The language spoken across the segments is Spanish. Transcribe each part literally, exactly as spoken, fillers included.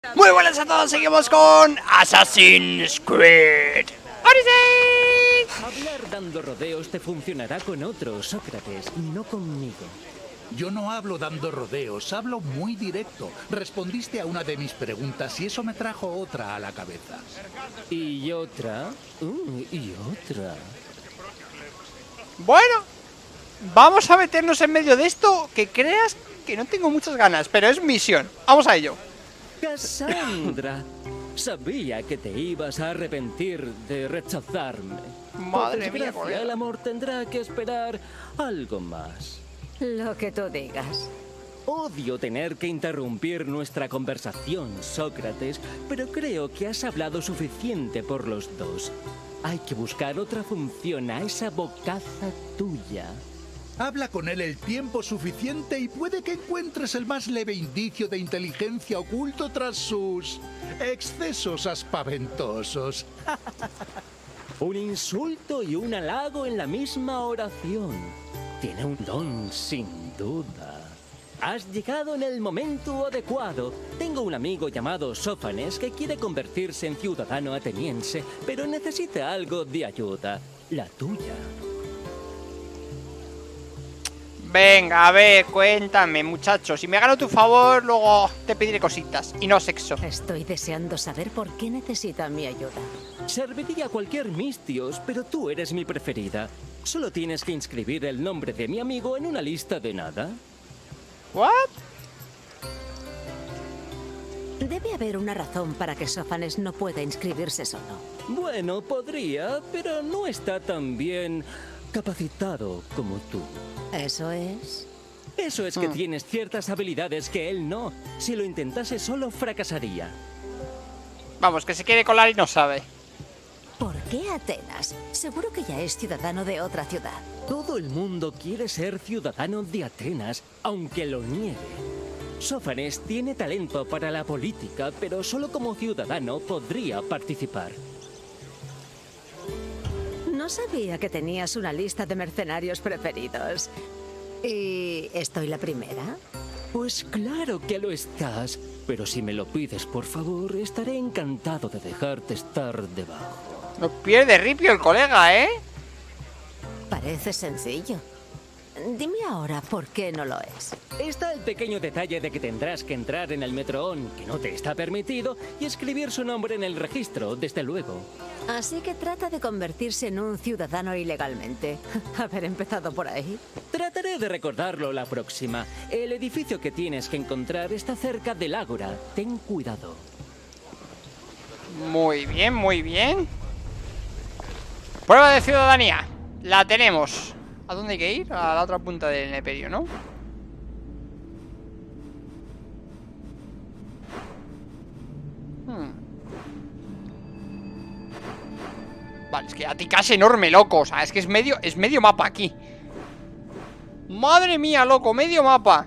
Muy buenas a todos, seguimos con Assassin's Creed Odyssey. Hablar dando rodeos te funcionará con otros, Sócrates, no conmigo. Yo no hablo dando rodeos, hablo muy directo. Respondiste a una de mis preguntas y eso me trajo otra a la cabeza. ¿Y otra? Uh, y otra. Bueno, vamos a meternos en medio de esto, que creas que no tengo muchas ganas, pero es misión. Vamos a ello. Cassandra, sabía que te ibas a arrepentir de rechazarme. Madre Por mía, desgracia, colega. el amor tendrá que esperar algo más. Lo que tú digas. Odio tener que interrumpir nuestra conversación, Sócrates, pero creo que has hablado suficiente por los dos. Hay que buscar otra función a esa bocaza tuya. Habla con él el tiempo suficiente y puede que encuentres el más leve indicio de inteligencia oculto tras sus excesos aspaventosos. Un insulto y un halago en la misma oración. Tiene un don, sin duda. Has llegado en el momento adecuado. Tengo un amigo llamado Sófanes que quiere convertirse en ciudadano ateniense, pero necesita algo de ayuda. La tuya. Venga, a ver, cuéntame, muchachos. Si me gano tu favor, luego te pediré cositas. Y no sexo. Estoy deseando saber por qué necesita mi ayuda. Serviría a cualquier Mistios, pero tú eres mi preferida. Solo tienes que inscribir el nombre de mi amigo en una lista de nada. ¿What? Debe haber una razón para que Sófanes no pueda inscribirse solo. Bueno, podría, pero no está tan bien capacitado como tú. ¿Eso es? Eso es que tienes ciertas habilidades que él no. Si lo intentase solo fracasaría. Vamos, que se quiere colar y no sabe. ¿Por qué Atenas? Seguro que ya es ciudadano de otra ciudad. Todo el mundo quiere ser ciudadano de Atenas, aunque lo niegue. Sófanes tiene talento para la política, pero solo como ciudadano podría participar. No sabía que tenías una lista de mercenarios preferidos. ¿Y estoy la primera? Pues claro que lo estás, pero si me lo pides, por favor, estaré encantado de dejarte estar debajo. No pierde ripio el colega, ¿eh? Parece sencillo. Dime ahora por qué no lo es. Está el pequeño detalle de que tendrás que entrar en el Metroón, que no te está permitido, y escribir su nombre en el registro, desde luego. Así que trata de convertirse en un ciudadano ilegalmente. Haber empezado por ahí. Trataré de recordarlo la próxima. El edificio que tienes que encontrar está cerca del Ágora. Ten cuidado. Muy bien, muy bien. Prueba de ciudadanía. La tenemos. ¿A dónde hay que ir? A la otra punta del Neperio, ¿no? Hmm. Vale, es que Ática es enorme, loco. O sea, es que es medio, es medio mapa aquí. Madre mía, loco, medio mapa.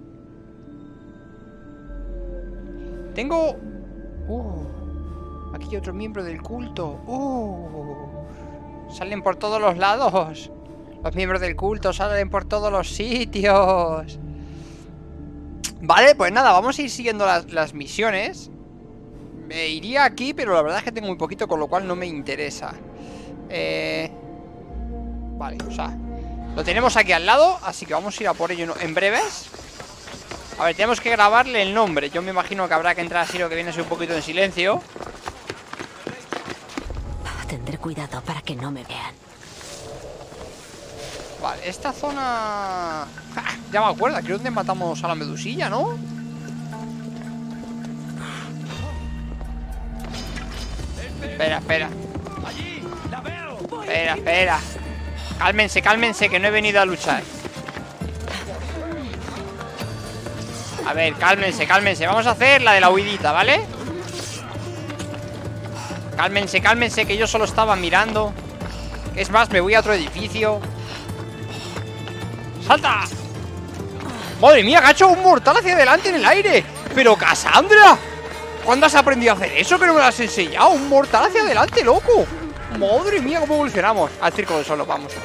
Tengo... Uh, aquí hay otro miembro del culto. Uh, salen por todos los lados. Los miembros del culto salen por todos los sitios. Vale, pues nada, vamos a ir siguiendo las, las misiones. Me iría aquí, pero la verdad es que tengo muy poquito, con lo cual no me interesa. Eh... Vale, o sea, lo tenemos aquí al lado, así que vamos a ir a por ello en breves. A ver, tenemos que grabarle el nombre. Yo me imagino que habrá que entrar así, lo que viene a ser un poquito en silencio. Tendré cuidado para que no me vean. Vale, esta zona... ¡Ah! Ya me acuerdo, aquí es donde matamos a la medusilla, ¿no? Espera, espera. Espera, espera. Cálmense, cálmense, que no he venido a luchar. A ver, cálmense, cálmense. Vamos a hacer la de la huidita, ¿vale? Cálmense, cálmense, que yo solo estaba mirando. Es más, me voy a otro edificio. ¡Salta! ¡Madre mía, que ha hecho un mortal hacia adelante en el aire! ¡Pero Cassandra! ¿Cuándo has aprendido a hacer eso que no me lo has enseñado? ¡Un mortal hacia adelante, loco! ¡Madre mía, cómo evolucionamos! Al circo del solo, vamos.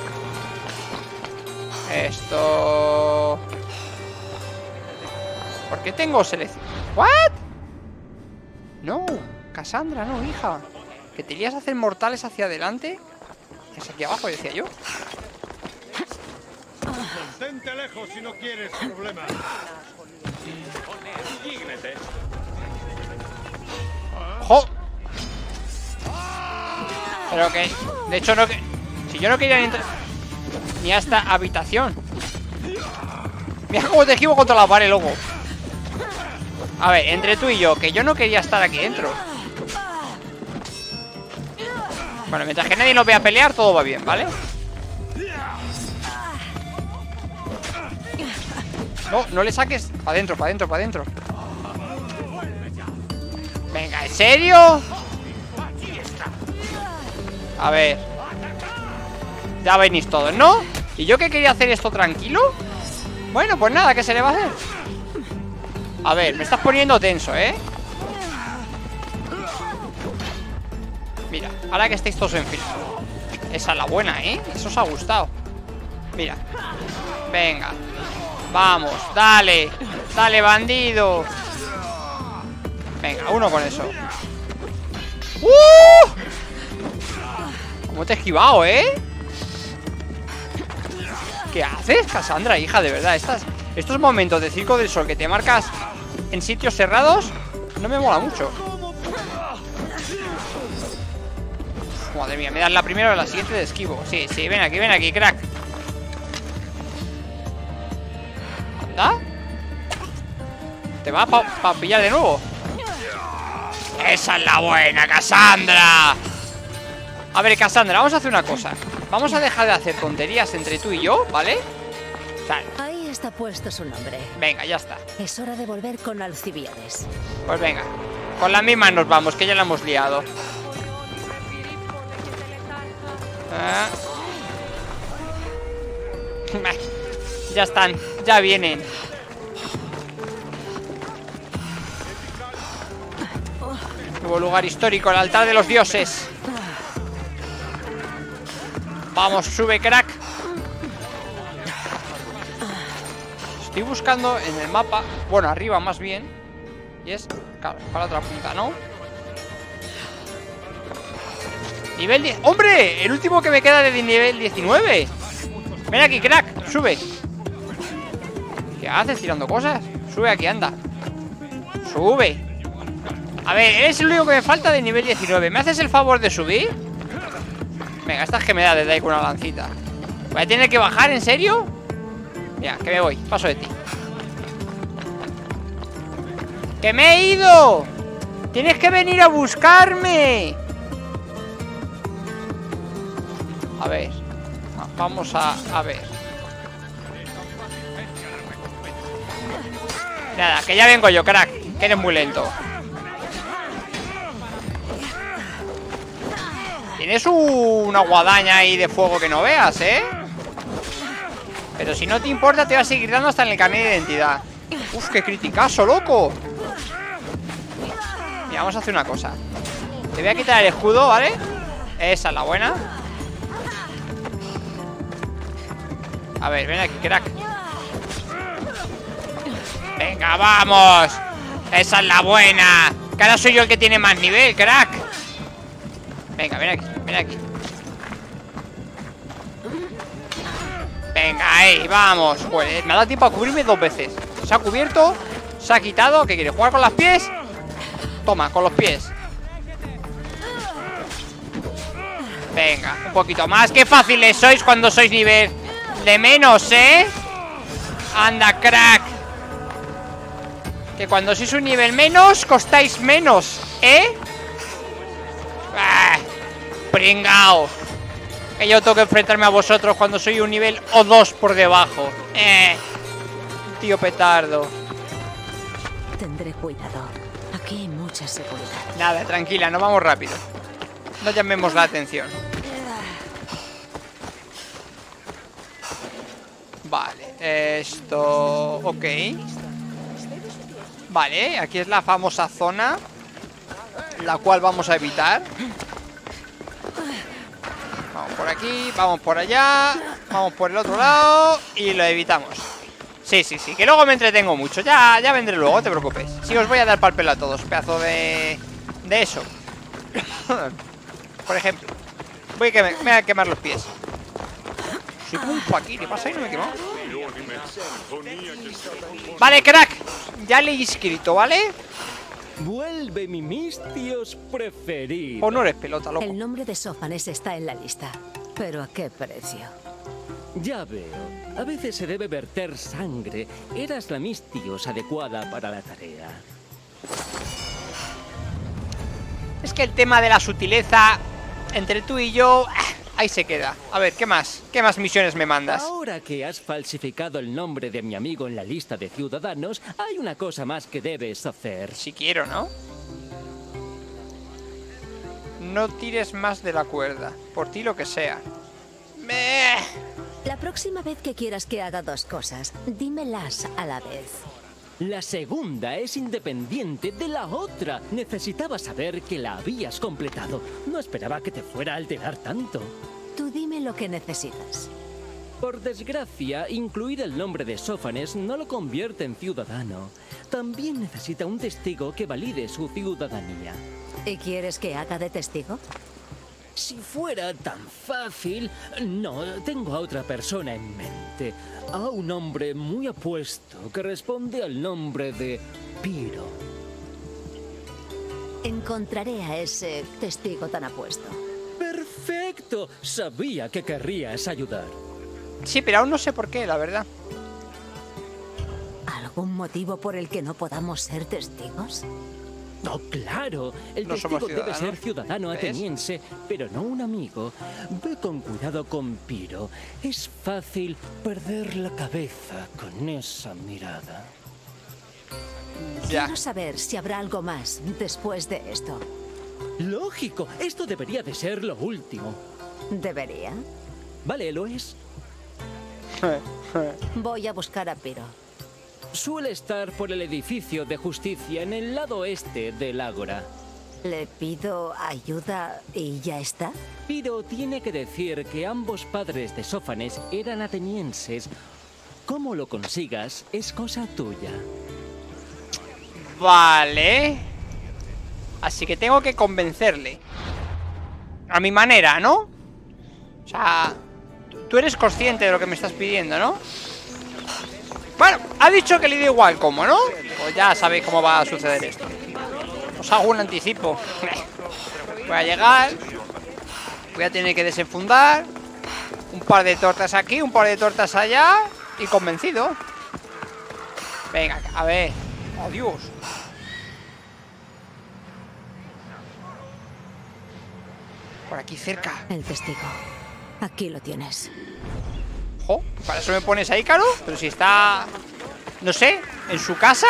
Esto... ¿Por qué tengo selección? ¿What? No, Cassandra, no, hija. ¿Que te irías a hacer mortales hacia adelante? Es aquí abajo, decía yo. Mantente lejos si no quieres problemas. ¡Jo! Pero que... De hecho, no que... Si yo no quería ni entrar... Ni a esta habitación. Mira cómo te esquivo contra la pared, loco. A ver, entre tú y yo, que yo no quería estar aquí dentro. Bueno, mientras que nadie nos vea pelear, todo va bien, ¿vale? No, no le saques. Para adentro, para adentro, para adentro. Venga, ¿en serio? A ver. Ya venís todos, ¿no? ¿Y yo que quería hacer esto tranquilo? Bueno, pues nada, ¿qué se le va a hacer? A ver, me estás poniendo tenso, ¿eh? Mira, ahora que estáis todos en fila. Esa es la buena, ¿eh? Eso os ha gustado. Mira. Venga. Vamos, dale. Dale, bandido. Venga, uno con eso. ¡Uh! ¿Cómo te he esquivado, eh? ¿Qué haces, Cassandra, hija? De verdad, estas, estos momentos de Circo del Sol que te marcas en sitios cerrados no me mola mucho. Madre mía, me das la primera o la siguiente de esquivo. Sí, sí, ven aquí, ven aquí, crack. ¿Anda? ¿Te va para pa pillar de nuevo? ¡Esa es la buena, Cassandra! A ver, Cassandra, vamos a hacer una cosa. Vamos a dejar de hacer tonterías entre tú y yo, ¿vale? Sal. Ahí está puesto su nombre. Venga, ya está. Es hora de volver con Alcibíades. Pues venga, con las mismas nos vamos, que ya la hemos liado. Ah. Ya están, ya vienen. Nuevo lugar histórico, el altar de los dioses. Vamos, sube, crack. Estoy buscando en el mapa, bueno, arriba más bien. Y es, claro, para la otra punta, ¿no? Nivel diez. ¡Hombre! El último que me queda de nivel diecinueve. Ven aquí, crack, sube. ¿Qué haces tirando cosas? Sube aquí, anda. Sube. A ver, eres el único que me falta de nivel diecinueve. ¿Me haces el favor de subir? Venga, esta es que me da de dar con una lancita. ¿Voy a tener que bajar, en serio? Mira, que me voy, paso de ti. ¡Que me he ido! ¡Tienes que venir a buscarme! A ver. Vamos a, a ver. Nada, que ya vengo yo, crack. Que eres muy lento. Tienes una guadaña ahí de fuego que no veas, ¿eh? Pero si no te importa, te va a seguir dando hasta en el carnet de identidad. Uf, qué criticazo, loco. Mira, vamos a hacer una cosa. Te voy a quitar el escudo, ¿vale? Esa es la buena. A ver, ven aquí, crack. Venga, vamos. Esa es la buena. Que ahora soy yo el que tiene más nivel, crack. Venga, ven aquí, ven aquí. Venga, ahí, vamos. Pues me ha dado tiempo a cubrirme dos veces. Se ha cubierto, se ha quitado. ¿Qué quiere? ¿Jugar con los pies? Toma, con los pies. Venga, un poquito más. Qué fáciles sois cuando sois nivel de menos, ¿eh? Anda, crack. Que cuando sois un nivel menos, costáis menos, ¿eh? Ah, pringao. Que yo tengo que enfrentarme a vosotros cuando soy un nivel o dos por debajo. Eh, tío petardo. Tendré cuidado. Aquí hay mucha seguridad. Nada, tranquila, nos vamos rápido. No llamemos la atención. Vale, esto... Ok. Vale, aquí es la famosa zona, la cual vamos a evitar. Vamos por aquí, vamos por allá, vamos por el otro lado y lo evitamos. Sí, sí, sí, que luego me entretengo mucho. Ya, ya vendré luego, no te preocupes. Sí, os voy a dar pal pelo a todos, pedazo de... De eso. Por ejemplo. Voy a quemar, me voy a quemar los pies. Soy como un fakir, ¿qué pasa ahí? No me he quemado. Vale, crack. Ya le he inscrito, ¿vale? Vuelve mi Mistios preferido. Pues no eres pelota, loco. El nombre de Sófanes está en la lista. ¿Pero a qué precio? Ya veo. A veces se debe verter sangre. Eras la Mistios adecuada para la tarea. Es que el tema de la sutileza entre tú y yo, ahí se queda. A ver, ¿qué más? ¿Qué más misiones me mandas? Ahora que has falsificado el nombre de mi amigo en la lista de ciudadanos, hay una cosa más que debes hacer. Si quiero, ¿no? No tires más de la cuerda. Por ti lo que sea. Me... La próxima vez que quieras que haga dos cosas, dímelas a la vez. La segunda es independiente de la otra. Necesitaba saber que la habías completado. No esperaba que te fuera a alterar tanto. Tú dime lo que necesitas. Por desgracia, incluir el nombre de Sófanes no lo convierte en ciudadano. También necesita un testigo que valide su ciudadanía. ¿Y quieres que haga de testigo? Si fuera tan fácil... No, tengo a otra persona en mente. A un hombre muy apuesto que responde al nombre de Piro. Encontraré a ese testigo tan apuesto. ¡Perfecto! Sabía que querrías ayudar. Sí, pero aún no sé por qué, la verdad. ¿Algún motivo por el que no podamos ser testigos? No, claro. El No somos testigo debe ciudadanos. ser ciudadano ¿Ves? ateniense, pero no un amigo. Ve con cuidado con Piro. Es fácil perder la cabeza con esa mirada. Ya. Quiero saber si habrá algo más después de esto. Lógico, esto debería de ser lo último. ¿Debería? Vale, lo es. Voy a buscar a Piro. Suele estar por el edificio de justicia en el lado este del ágora. ¿Le pido ayuda y ya está? Piro tiene que decir que ambos padres de Sófanes eran atenienses. Cómo lo consigas es cosa tuya. Vale. Así que tengo que convencerle. A mi manera, ¿no? O sea, tú eres consciente de lo que me estás pidiendo, ¿no? Bueno, ha dicho que le da igual cómo, ¿no? Pues ya sabéis cómo va a suceder esto. Os hago un anticipo. Voy a llegar. Voy a tener que desenfundar. Un par de tortas aquí, un par de tortas allá. Y convencido. Venga, a ver. Oh, Dios. Por aquí cerca. El testigo. Aquí lo tienes. Jo, ¿para eso me pones ahí, Caro? Pero si está... No sé, ¿en su casa?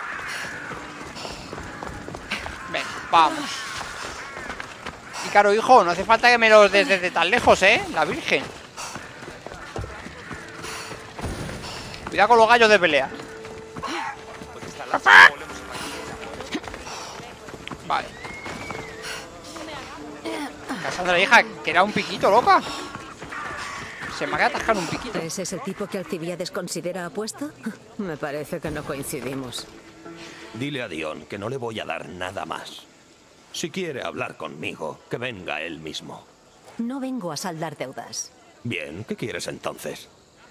Ven, vamos. Y Caro, hijo, no hace falta que me los des desde tan lejos, ¿eh? La Virgen. Cuidado con los gallos de pelea. Vale. Cassandra, hija, que era un piquito, loca. Se me ha atascado un piquito. ¿Ese es el tipo que Alcibiades considera apuesto? Me parece que no coincidimos. Dile a Dion que no le voy a dar nada más. Si quiere hablar conmigo, que venga él mismo. No vengo a saldar deudas. Bien, ¿qué quieres entonces?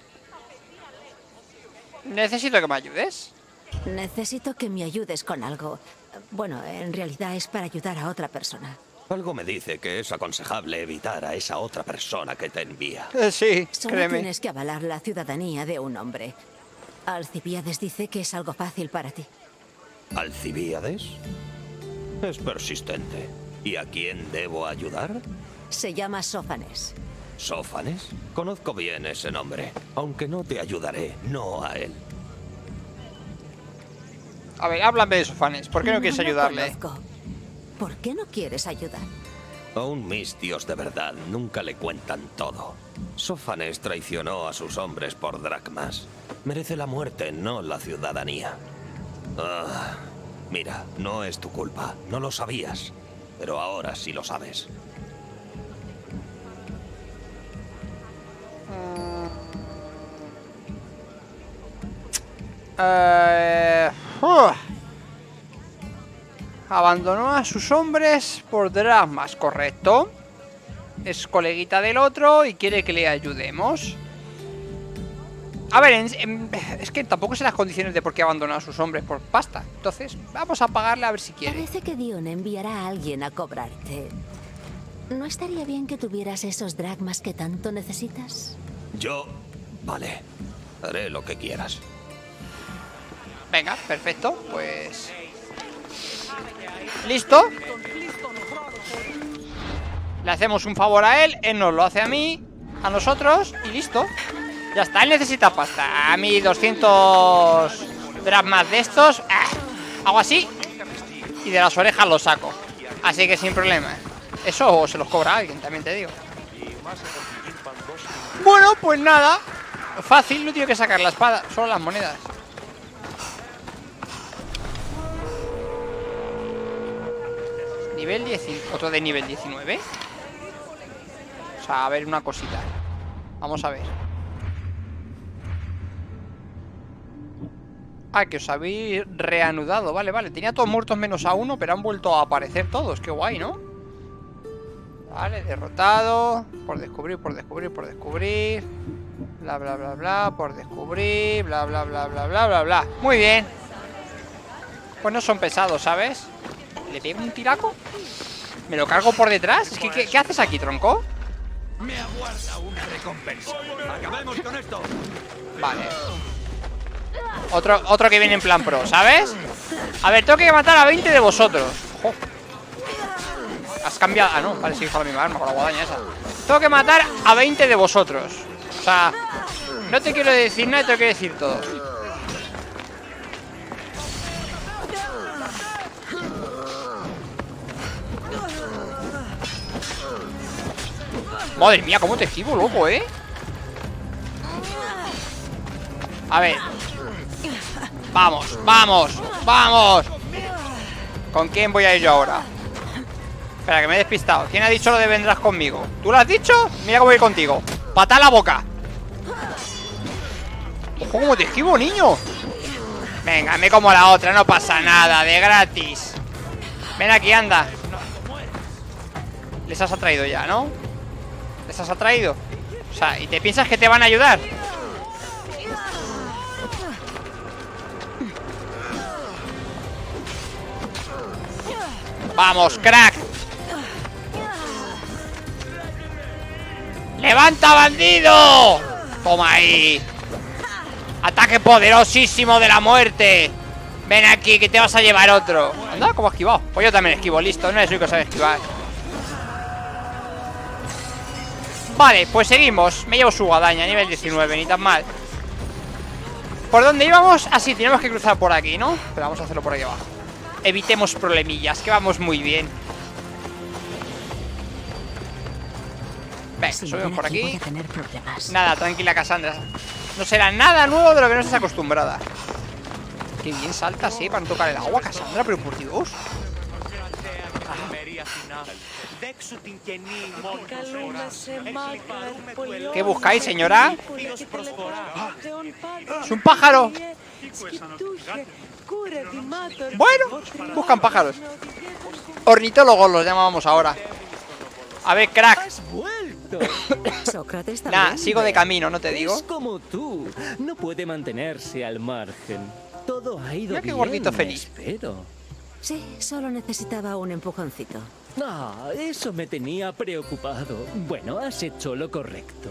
Necesito que me ayudes. Necesito que me ayudes con algo. Bueno, en realidad es para ayudar a otra persona. Algo me dice que es aconsejable evitar a esa otra persona que te envía. Eh, sí, Solo créeme. tienes que avalar la ciudadanía de un hombre. Alcibiades dice que es algo fácil para ti. ¿Alcibíades? Es persistente. ¿Y a quién debo ayudar? Se llama Sófanes. ¿Sófanes? Conozco bien ese nombre, aunque no te ayudaré, no a él. A ver, háblame de Sófanes. ¿Por qué no quieres lo ayudarle? conozco. ¿Por qué no quieres ayudar? A un Mistios de verdad nunca le cuentan todo. Sófanes traicionó a sus hombres por dracmas. Merece la muerte, no la ciudadanía. Ah, mira, no es tu culpa, no lo sabías. Pero ahora sí lo sabes. Eh, uh. Abandonó a sus hombres por Dracmas, correcto. Es coleguita del otro y quiere que le ayudemos. A ver, en, en, es que tampoco sé las condiciones de por qué abandonó a sus hombres por pasta. Entonces, vamos a pagarle a ver si quiere. Parece que Dion enviará a alguien a cobrarte. ¿No estaría bien que tuvieras esos dracmas que tanto necesitas? Yo... Vale. Haré lo que quieras. Venga, perfecto. Pues... ¿Listo? Le hacemos un favor a él. Él nos lo hace a mí. A nosotros. Y listo. Ya está, él necesita pasta. A mí doscientos dracmas de estos. ¡Ah! Hago así. Y de las orejas los saco. Así que sin problema. Eso se los cobra alguien, también te digo. Bueno, pues nada. Fácil, no tengo que sacar la espada. Solo las monedas. Nivel diecinueve. Otro de nivel diecinueve. O sea, a ver una cosita. Vamos a ver. Ah, que os habéis reanudado. Vale, vale. Tenía todos muertos menos a uno, pero han vuelto a aparecer todos. Qué guay, ¿no? Vale, derrotado. Por descubrir, por descubrir, por descubrir. Bla, bla, bla, bla. Por descubrir. Bla, bla, bla, bla, bla, bla, bla. Muy bien. Pues no son pesados, ¿sabes? ¿Le pego un tiraco? ¿Me lo cargo por detrás? Es que, ¿qué, qué haces aquí, tronco? Me aguarda una recompensa. Acabemos con esto. Vale. Otro, otro que viene en plan pro, ¿sabes? A ver, tengo que matar a veinte de vosotros. Ojo. Has cambiado... Ah, no, vale, sí, con la misma arma, con la guadaña esa. Tengo que matar a veinte de vosotros. O sea, no te quiero decir nada, te quiero decir todo. Madre mía, cómo te esquivo, loco, ¿eh? A ver. Vamos, vamos, vamos. ¿Con quién voy a ir yo ahora? Espera, que me he despistado. ¿Quién ha dicho lo de vendrás conmigo? ¿Tú lo has dicho? Mira cómo voy contigo. ¡Patá la boca! ¡Ojo, cómo te esquivo, niño! Venga, me como la otra, no pasa nada, de gratis. Ven aquí, anda. Les has atraído ya, ¿no? Les has atraído. O sea, ¿y te piensas que te van a ayudar? ¡Vamos, crack! ¡Levanta, bandido! Toma ahí. Ataque poderosísimo de la muerte. Ven aquí, que te vas a llevar otro. Anda, ¿cómo has esquivado? Pues yo también esquivo, listo. No es único que sabe esquivar. Vale, pues seguimos. Me llevo su guadaña, nivel diecinueve, ni tan mal. ¿Por dónde íbamos? Ah, sí, tenemos que cruzar por aquí, ¿no? Pero vamos a hacerlo por aquí abajo. Evitemos problemillas, que vamos muy bien. Venga, subimos por aquí. Nada, tranquila, Cassandra. No será nada nuevo de lo que no estés acostumbrada. Qué bien saltas, ¿eh? Para no tocar el agua, Cassandra, pero por Dios. ¿Qué buscáis, señora? Es un pájaro. Bueno, buscan pájaros. Ornitólogos los llamábamos ahora. A ver, crack. Sócrates Nah, también. sigo de camino, no te digo. Es como tú. No puede mantenerse al margen. Todo ha ido Mira qué bien, gordito feliz. espero. Sí, solo necesitaba un empujoncito. Ah, eso me tenía preocupado. Bueno, has hecho lo correcto.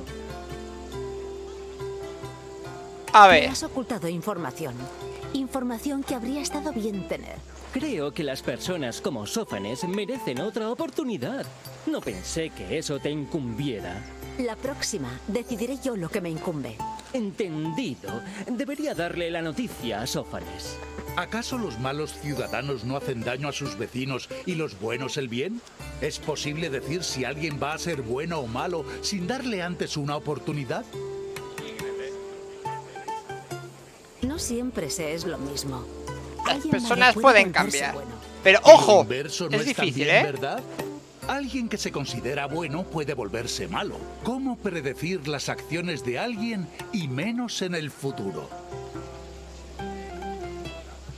A Me ver. has ocultado información. Información que habría estado bien tener. Creo que las personas como Sófanes merecen otra oportunidad. No pensé que eso te incumbiera. La próxima decidiré yo lo que me incumbe. Entendido. Debería darle la noticia a Sófanes. ¿Acaso los malos ciudadanos no hacen daño a sus vecinos y los buenos el bien? ¿Es posible decir si alguien va a ser bueno o malo sin darle antes una oportunidad? No siempre se es lo mismo. Las Alguien personas malo puede pueden volverse cambiar. bueno. Pero El ojo, inverso no es es difícil, también ¿eh? ¿verdad? Alguien que se considera bueno puede volverse malo. ¿Cómo predecir las acciones de alguien y menos en el futuro?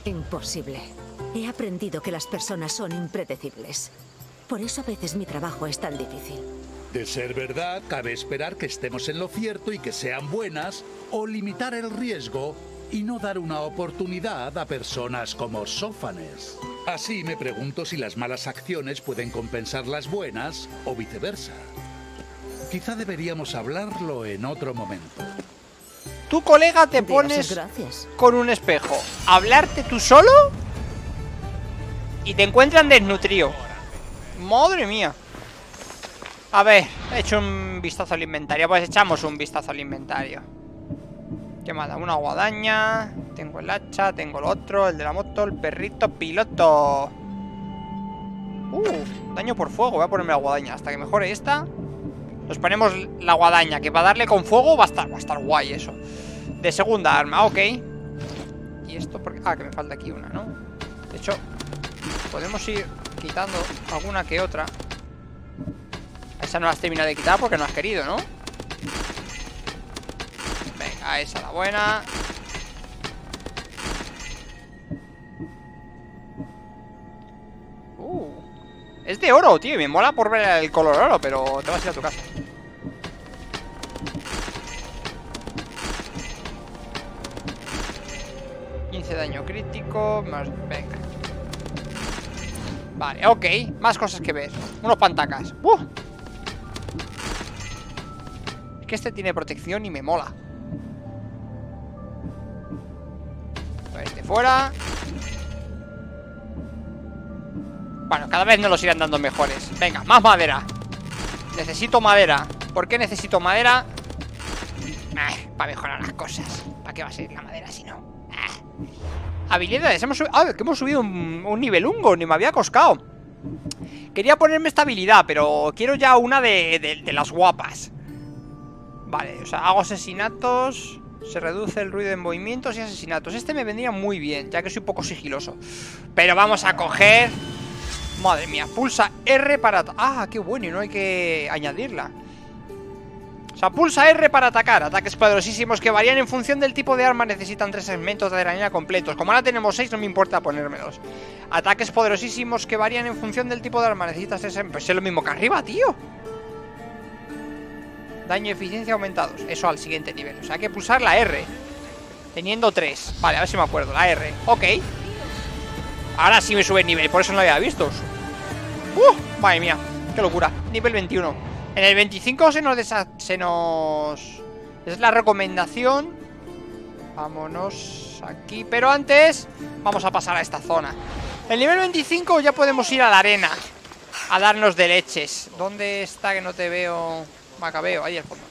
Imposible. He aprendido que las personas son impredecibles. Por eso a veces mi trabajo es tan difícil. De ser verdad, cabe esperar que estemos en lo cierto y que sean buenas, o limitar el riesgo y no dar una oportunidad a personas como Sófanes. Así me pregunto si las malas acciones pueden compensar las buenas o viceversa. Quizá deberíamos hablarlo en otro momento. Tu colega te Dios, pones gracias. con un espejo a hablarte tú solo y te encuentran desnutrido. Madre mía. A ver, he hecho un vistazo al inventario. Pues echamos un vistazo al inventario. ¿Qué más da? Una guadaña. Tengo el hacha, tengo el otro, el de la moto, el perrito piloto. Uh, daño por fuego. Voy a ponerme la guadaña hasta que mejore esta. Nos ponemos la guadaña, que para darle con fuego va a estar, va a estar guay eso. De segunda arma, ok. Y esto porque... Ah, que me falta aquí una, ¿no? De hecho, podemos ir quitando alguna que otra. Esa no la has terminado de quitar porque no has querido, ¿no? Venga, esa la buena. Uh, es de oro, tío. Me mola por ver el color oro, pero te vas a ir a tu casa. quince daño crítico. Más... Venga. Vale, ok. Más cosas que ver. Unos pantacas. ¡Uh! Es que este tiene protección y me mola. Este fuera. Bueno, cada vez nos los irán dando mejores. Venga, más madera. Necesito madera. ¿Por qué necesito madera? Eh, para mejorar las cosas. ¿Para qué va a ser la madera si no? Eh. Habilidades, hemos subido... Ah, que hemos subido un, un nivel ungo. Ni me había coscado. Quería ponerme esta habilidad, pero quiero ya una de, de, de las guapas. Vale, o sea, hago asesinatos. Se reduce el ruido en movimientos y asesinatos. Este me vendría muy bien, ya que soy un poco sigiloso. Pero vamos a coger... Madre mía, pulsa R para... Ah, qué bueno, y no hay que añadirla. O sea, pulsa R para atacar. Ataques poderosísimos que varían en función del tipo de arma. Necesitan tres segmentos de adrenalina completos. Como ahora tenemos seis, no me importa ponérmelos. Ataques poderosísimos que varían en función del tipo de arma. Necesitas tres... Pues es lo mismo que arriba, tío. Daño y eficiencia aumentados. Eso al siguiente nivel. O sea, hay que pulsar la R. Teniendo tres. Vale, a ver si me acuerdo. La R. Ok. Ahora sí me sube el nivel. Por eso no lo había visto. ¡Uh! Madre mía. Qué locura. Nivel veintiuno. En el veinticinco se nos... Desa se nos... Es la recomendación. Vámonos aquí. Pero antes vamos a pasar a esta zona. El nivel veinticinco ya podemos ir a la arena a darnos de leches. ¿Dónde está que no te veo? Macabeo, ahí al fondo.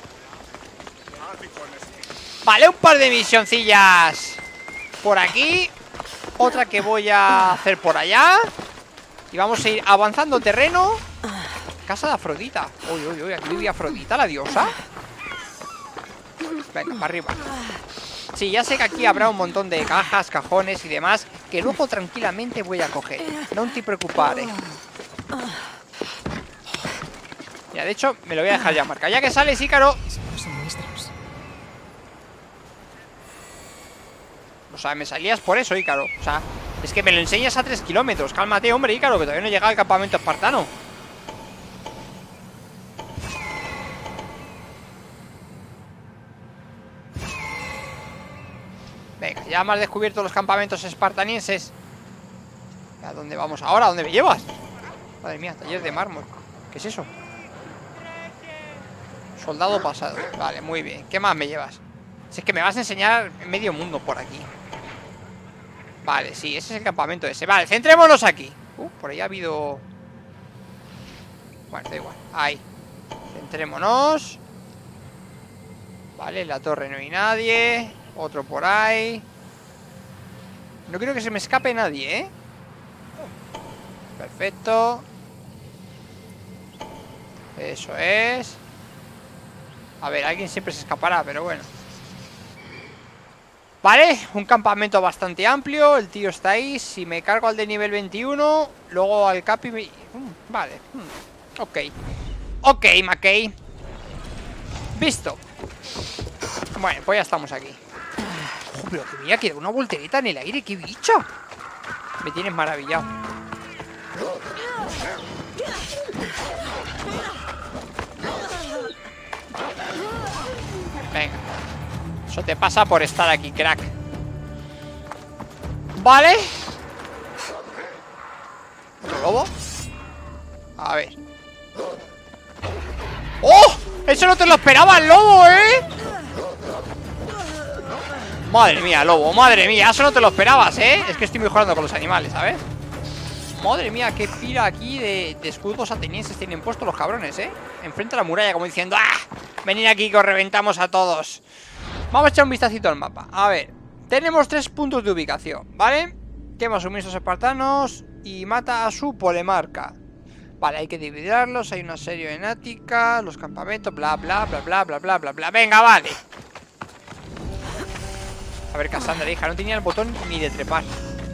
Vale, un par de misioncillas por aquí. Otra que voy a hacer por allá. Y vamos a ir avanzando terreno. Casa de Afrodita. Uy, uy, uy, aquí vive Afrodita, la diosa. Venga, para arriba. Sí, ya sé que aquí habrá un montón de cajas, cajones y demás que luego tranquilamente voy a coger. No te preocupes. Ya, de hecho, me lo voy a dejar ya marcado. Ya que sales, Ícaro. O sea, me salías por eso, Ícaro. O sea, es que me lo enseñas a tres kilómetros. Cálmate, hombre, Ícaro, que todavía no he llegado al campamento espartano. Venga, ya me has descubierto los campamentos espartanienses. ¿A dónde vamos ahora? ¿A dónde me llevas? Madre mía, taller de mármol. ¿Qué es eso? Soldado pasado. Vale, muy bien. ¿Qué más me llevas? Si es que me vas a enseñar medio mundo por aquí. Vale, sí, ese es el campamento ese. Vale, centrémonos aquí. Uh, por ahí ha habido... Bueno, da igual. Ahí. Centrémonos. Vale, en la torre no hay nadie. Otro por ahí. No quiero que se me escape nadie, ¿eh? Perfecto. Eso es. A ver, alguien siempre se escapará, pero bueno. Vale, un campamento bastante amplio. El tío está ahí. Si me cargo al de nivel veintiuno, luego al Capi me... mm, Vale, mm, ok. Ok, McKay. Visto. Bueno, pues ya estamos aquí. Oh, pero que mira, que da una voltereta en el aire, qué bicho. Me tienes maravillado. Venga. Eso te pasa por estar aquí, crack. Vale. ¿Otro lobo? A ver. ¡Oh! Eso no te lo esperaba el lobo, ¿eh? Madre mía, lobo, madre mía. Eso no te lo esperabas, ¿eh? Es que estoy mejorando con los animales, ¿sabes? Madre mía, qué pira aquí de, de escudos atenienses tienen puestos los cabrones, ¿eh? Enfrente a la muralla, como diciendo ¡ah! Venid aquí que os reventamos a todos. Vamos a echar un vistacito al mapa. A ver, tenemos tres puntos de ubicación, ¿vale? Quema suministros espartanos y mata a su polemarca. Vale, hay que dividirlos. Hay una serie en Ática, los campamentos, bla, bla, bla, bla, bla, bla, bla, bla. Venga, vale. A ver, Cassandra, hija, no tenía el botón ni de trepar.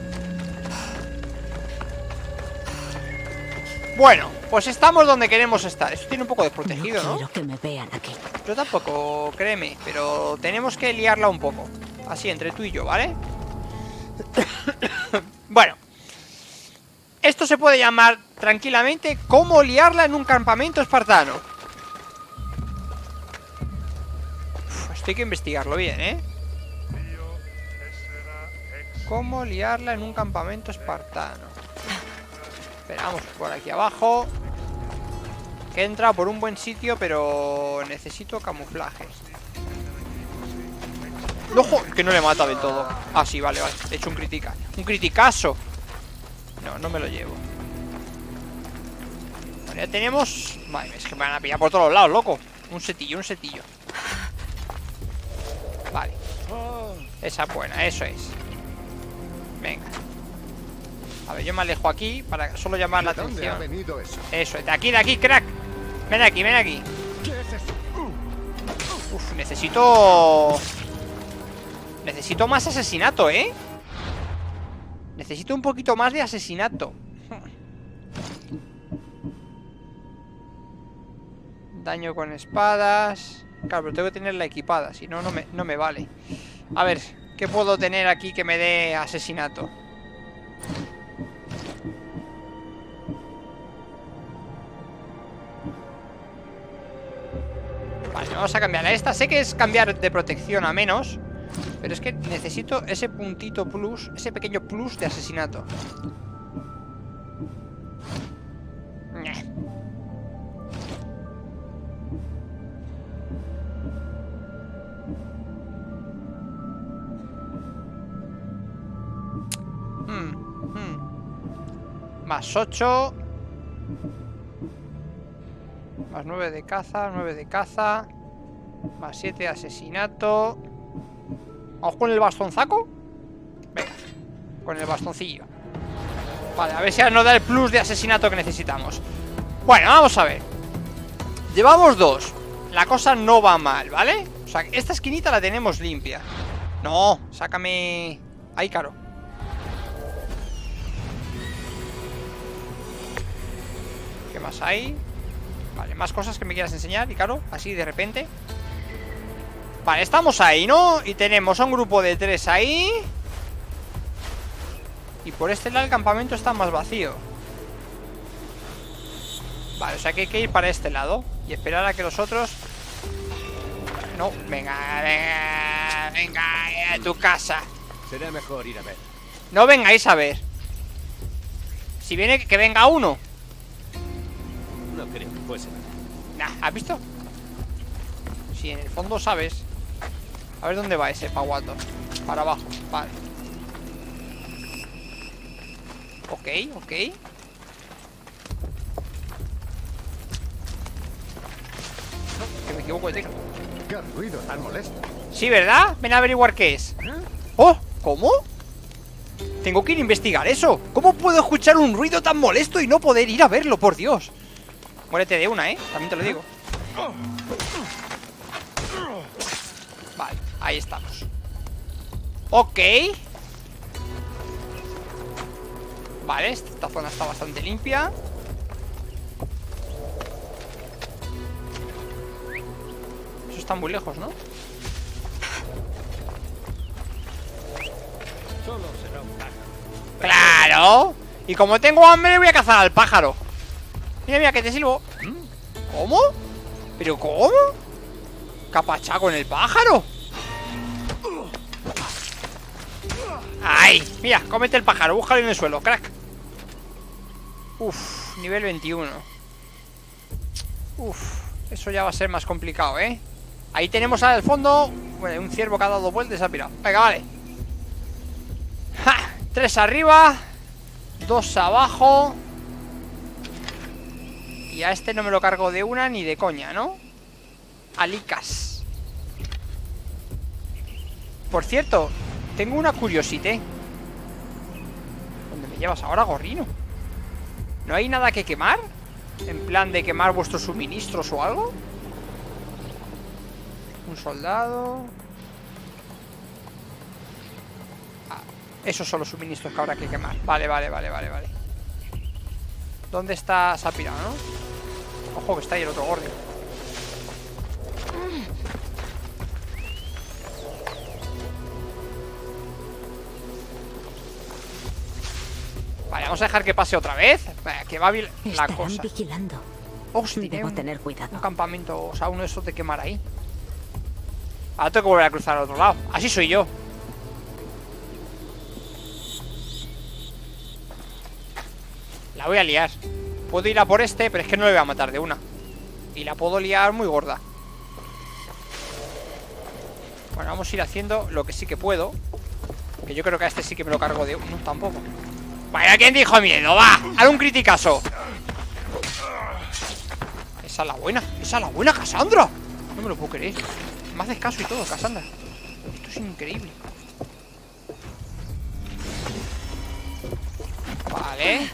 Bueno, pues estamos donde queremos estar. Esto tiene un poco desprotegido, ¿no? No quiero que me vean aquí. Yo tampoco, créeme, pero tenemos que liarla un poco. Así, entre tú y yo, ¿vale? Bueno, esto se puede llamar tranquilamente cómo liarla en un campamento espartano. Uf, esto hay que investigarlo bien, ¿eh? Cómo liarla en un campamento espartano. Esperamos por aquí abajo. Que he entrado por un buen sitio, pero necesito camuflaje. ¡Ojo! Que no le mata del todo. Ah, sí, vale, vale. He hecho un critica. ¡Un criticazo! No, no me lo llevo. Bueno, ya tenemos... Vale, es que me van a pillar por todos lados, loco. Un setillo, un setillo. Vale. Esa es buena, eso es. Venga. A ver, yo me alejo aquí para solo llamar la atención. ¿Dónde ha venido eso? Eso, de aquí, de aquí, crack. Ven aquí, ven aquí. Uf, necesito... Necesito más asesinato, ¿eh? Necesito un poquito más de asesinato. Daño con espadas. Claro, pero tengo que tenerla equipada, si no, no me, no me vale. A ver, ¿qué puedo tener aquí que me dé asesinato? Vale, vamos a cambiar a esta. Sé que es cambiar de protección a menos, pero es que necesito ese puntito plus, ese pequeño plus de asesinato. Ñe. Hmm, hmm. Más ocho. Más nueve de caza, nueve de caza. Más siete de asesinato. Vamos con el bastonzaco. Venga, con el bastoncillo. Vale, a ver si ahora nos da el plus de asesinato que necesitamos. Bueno, vamos a ver. Llevamos dos. La cosa no va mal, ¿vale? O sea, esta esquinita la tenemos limpia. No, sácame... Ahí, caro. ¿Qué más hay? Vale, más cosas que me quieras enseñar, Icaro, así de repente. Vale, estamos ahí, ¿no? Y tenemos a un grupo de tres ahí. Y por este lado el campamento está más vacío. Vale, o sea que hay que ir para este lado y esperar a que los otros... No, venga, venga, venga, a tu casa. Será mejor ir a ver. No vengáis a ver. Si viene, que venga uno. No creo que fuese. Nah, ¿has visto? Si en el fondo sabes. A ver dónde va ese paguato. Para abajo, vale. Ok, ok. No, que me equivoco de tecla. ¿Qué ruido tan molesto? Sí, ¿verdad? Ven a averiguar qué es. ¡Oh! ¿Cómo? Tengo que ir a investigar eso. ¿Cómo puedo escuchar un ruido tan molesto y no poder ir a verlo, por Dios? Muérete de una, ¿eh? También te lo digo. Vale, ahí estamos. Ok. Vale, esta zona está bastante limpia. Eso está muy lejos, ¿no? Solo será un pájaro. ¡Claro! Y como tengo hambre, voy a cazar al pájaro. Mira, mira, que te silbo. ¿Cómo? ¿Pero cómo? ¿Capachá con el pájaro? ¡Ay! Mira, cómete el pájaro, búscalo en el suelo, crack. Uf, nivel veintiuno. Uf, eso ya va a ser más complicado, ¿eh? Ahí tenemos al fondo. Bueno, un ciervo que ha dado vueltas y se ha pirado. Venga, vale. ¡Ja! Tres arriba, dos abajo. Y a este no me lo cargo de una ni de coña, ¿no? Alicas. Por cierto, tengo una curiosidad. ¿Dónde me llevas ahora, gorrino? ¿No hay nada que quemar? En plan de quemar vuestros suministros o algo. Un soldado. Ah, esos son los suministros que habrá que quemar. Vale, vale, vale, vale, vale. ¿Dónde está? Se ha pirado, ¿no? Ojo que está ahí el otro gordo. Vale, vamos a dejar que pase otra vez. Vale, que va bien la Estarán cosa. vigilando. Hostia, Debo un, tener cuidado. un campamento, o sea, uno de esos de quemar ahí. Ahora tengo que volver a cruzar al otro lado. Así soy yo. La voy a liar. Puedo ir a por este, pero es que no le voy a matar de una. Y la puedo liar muy gorda. Bueno, vamos a ir haciendo lo que sí que puedo. Que yo creo que a este sí que me lo cargo de uno. No, tampoco. Vaya, ¿quién dijo miedo? Va, haz un criticazo. Esa es la buena, esa es la buena, Cassandra. No me lo puedo creer. Me haces caso y todo, Cassandra. Esto es increíble. Vale.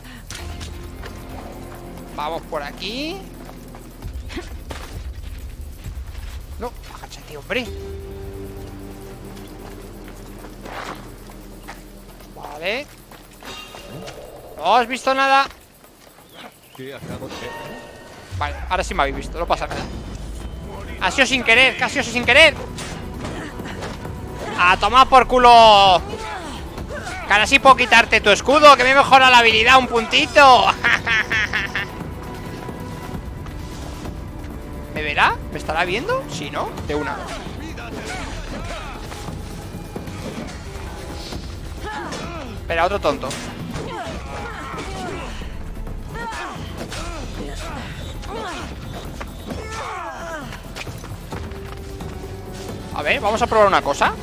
Vamos por aquí. No, agáchate, hombre. Vale. ¿No has visto nada? ¿Qué acabo de ver? Vale, ahora sí me habéis visto, no pasa nada. Ha sido sin querer, que ha sido sin querer. A tomar por culo. Que ahora sí puedo quitarte tu escudo, que me mejora la habilidad un puntito. ¿Me verá? ¿Me estará viendo? Si no, de una. Espera, otro tonto. A ver, vamos a probar una cosa.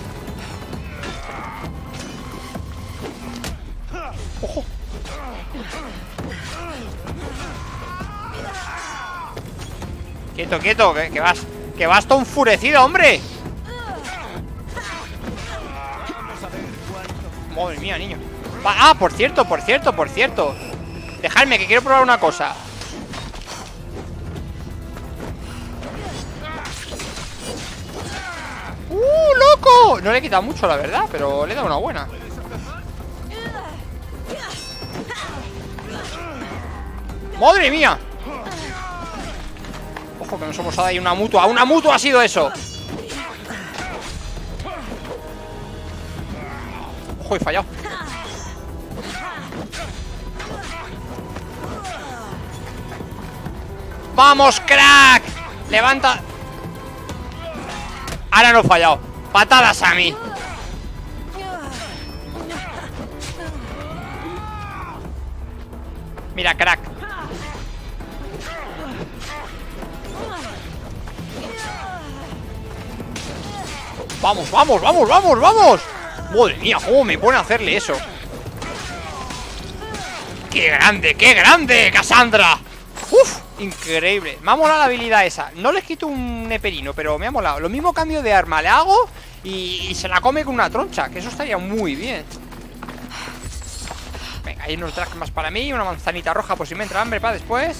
¡Ojo! Quieto, quieto, que, que vas Que vas todo enfurecido, hombre. Madre mía, niño. Ah, por cierto, por cierto, por cierto. Dejadme, que quiero probar una cosa. ¡Uh, loco! No le he quitado mucho, la verdad, pero le he dado una buena. ¡Madre mía! Ojo, que nos hemos dado ahí una mutua. ¡Una mutua ha sido eso! Ojo, he fallado. ¡Vamos, crack! Levanta. Ahora no he fallado. Patadas a mí. Mira, crack. Vamos, vamos, vamos, vamos, vamos. Madre mía, cómo me pone a hacerle eso. ¡Qué grande, qué grande, Cassandra! ¡Uf! Increíble. Me ha molado la habilidad esa. No les quito un neperino, pero me ha molado. Lo mismo cambio de arma le hago y, y se la come con una troncha, que eso estaría muy bien. Venga, hay unos dragmas para mí. Una manzanita roja por si me entra hambre para después.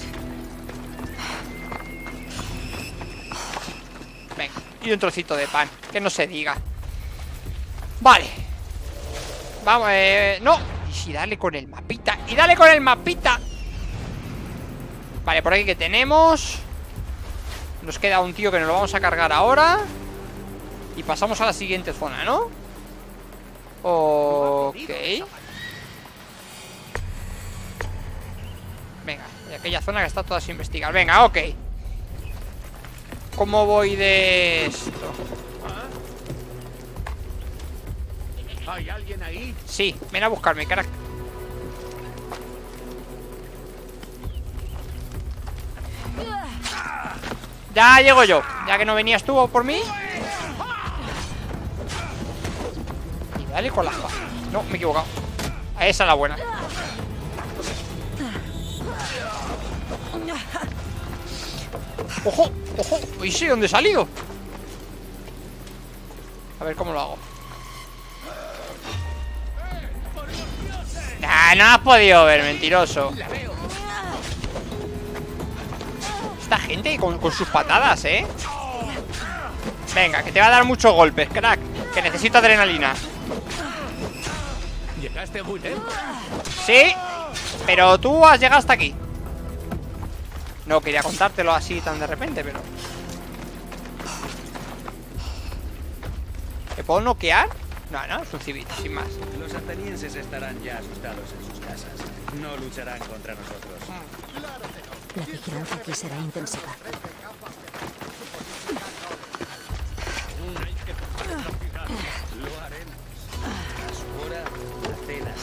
Venga, y un trocito de pan, que no se diga. Vale. Vamos, eh... no. Y si dale con el mapita. Y dale con el mapita. Vale, por aquí que tenemos. Nos queda un tío que nos lo vamos a cargar ahora. Y pasamos a la siguiente zona, ¿no? Ok. Venga, y aquella zona que está toda sin investigar. Venga, ok. ¿Cómo voy de esto? ¿Hay alguien ahí? Sí, ven a buscarme, carac. Ya llego yo, ya que no venías tú por mí. Y dale con la espada. No, me he equivocado. Esa es la buena. ¡Ojo! ¡Ojo! ¿Y sí dónde he salido? A ver cómo lo hago. Nah, no has podido ver, mentiroso. Esta gente con, con sus patadas, ¿eh? Venga, que te va a dar muchos golpes, crack. Que necesito adrenalina. Llegaste muy lejos. Sí, pero tú has llegado hasta aquí. No quería contártelo así tan de repente, pero... ¿Te puedo noquear? No, no, es un civil, sin más. Los atenienses estarán ya asustados en sus casas. No lucharán contra nosotros. La vigilancia aquí será intensiva. Lo haremos. A su hora, la cena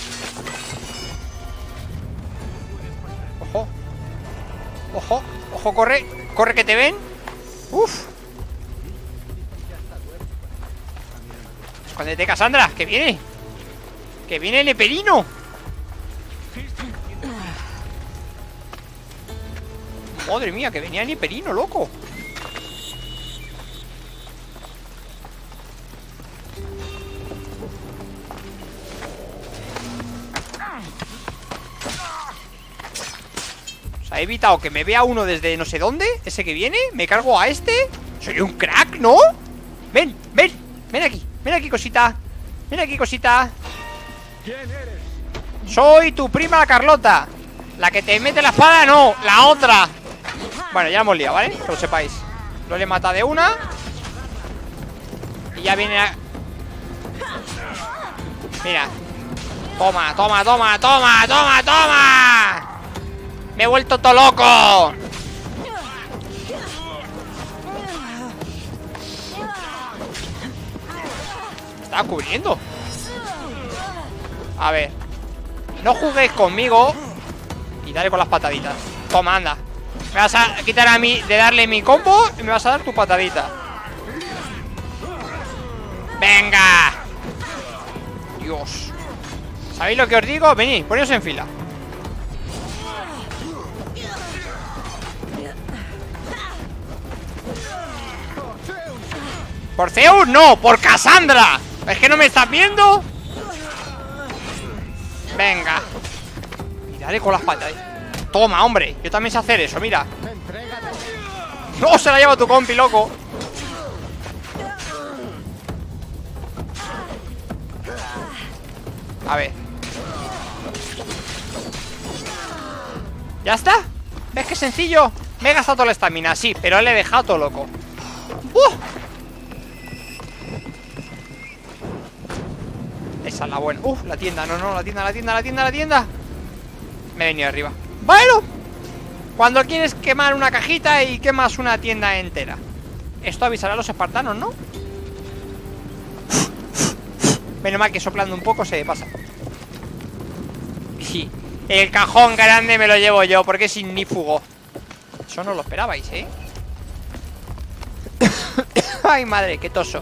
se... Ojo. Ojo, ojo, corre. Corre que te ven. Uf. Escóndete, Cassandra, que viene. Que viene el Eperino. Madre mía, que venía el Eperino, loco. O sea, he evitado que me vea uno desde no sé dónde. Ese que viene, me cargo a este. Soy un crack, ¿no? Ven, ven, ven aquí. Ven aquí, cosita. Ven aquí, cosita. ¿Quién eres? Soy tu prima, la Carlota. La que te mete la espada, no, la otra. Bueno, ya hemos liado, ¿vale? Que lo sepáis. Lo le mata de una. Y ya viene a... Mira. Toma, toma, toma, toma, toma, toma. Me he vuelto todo loco. Estaba cubriendo. A ver. No juguéis conmigo. Y dale con las pataditas. Toma, anda. Me vas a quitar a mí de darle mi combo y me vas a dar tu patadita. ¡Venga! Dios. ¿Sabéis lo que os digo? Venid, poneos en fila. ¿Por Zeus? No, por Cassandra. ¿Es que no me estás viendo? Venga. Y dale con las patas. Toma, hombre. Yo también sé hacer eso, mira. No, se la lleva tu compi, loco. A ver. ¿Ya está? ¿Ves qué sencillo? Me he gastado toda la estamina, sí, pero le he dejado todo loco. ¡Buh! Esa es la buena. Uf, la tienda, no, no, la tienda, la tienda, la tienda, la tienda. Me he venido arriba. Bueno, cuando quieres quemar una cajita y quemas una tienda entera. Esto avisará a los espartanos, ¿no? Menos mal que soplando un poco se pasa. Y el cajón grande me lo llevo yo, porque es ignífugo. Eso no lo esperabais, ¿eh? Ay, madre, qué toso.